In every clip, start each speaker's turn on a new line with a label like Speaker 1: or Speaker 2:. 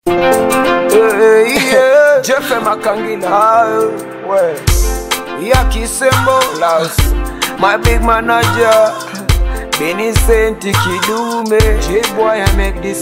Speaker 1: Jeff Makangila, Yakisembo, my big manager, BINCENT Kidume. J-boy, I make this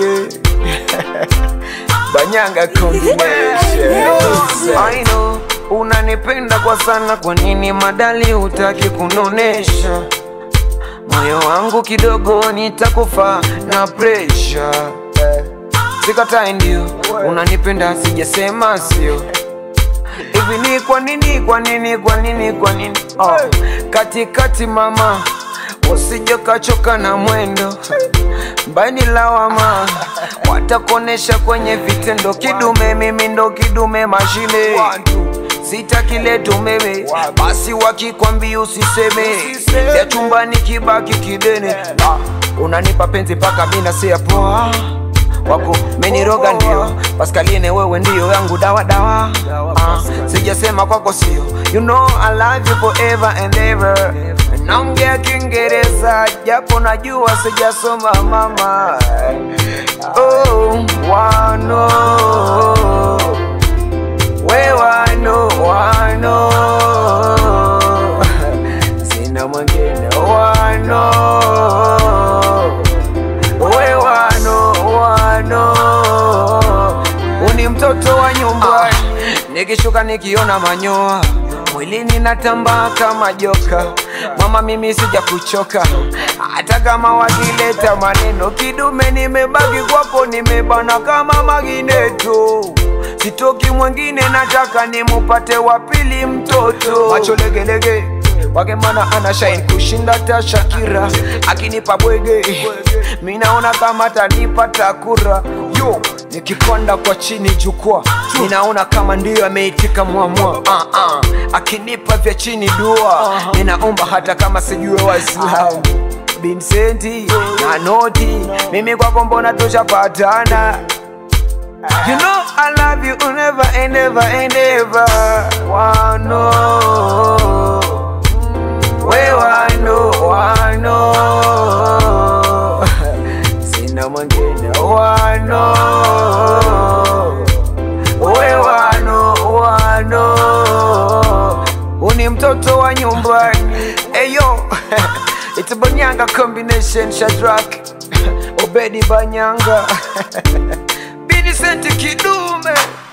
Speaker 1: Banyanga combination. I know, unanipenda kwa sana, kwa nini madali hutaki kunonesha? Moyo wangu kidogo nitakufa na pressure. Sikatai ndio, unanipenda sijasema sio. Hivi ni kwa nini? Oh, katikati mama, usije kachoka na mwendo. Baini lawama, watakonesha kwenye vitendo. Kidume mimi ndo kidume mashine. Sitaki leto meme, basi wakikwambia usiseme. Ya chumbani kibaki kidene. Unanipa penzi paka mina siya poa. Wako meniroga ndio, Pascaline wewe ndio yangu dawa. Sijasema kwako sio. You know I love you forever and ever. Naongea Kiingereza japo najua sijasoma mama. Oh, wano wano sina mwingine wano uni mtoto wa nyumbani. Nikishuka nikiona manyoa mwilini natamba kama joka. Mama mimi sija kuchoka, hata kama wakileta maneno. Kidume nimebaki kwako, nimebana kama magneto. Sitoki mwingine, nataka nimupate wapili mtoto. Macho legelege wake mana ana shine kushinda ta Shakira. Akinipa bwege minaona kama tanipa takura. Yo, nikipanda kwa chini jukwaa ninaona kama ndio ameitika muamua. Akinipa vya chini dua ninaomba hata kama sijue Waislamu. BINCENT na noti, mimi kwako mbona tushapatana. You know I love you never and ever and ever. Wano sina mwingine wano uni mtoto wa nyumbani. Eyo it's a Banyanga combination. Shadrack Obedi Banyanga BINCENT Kidume.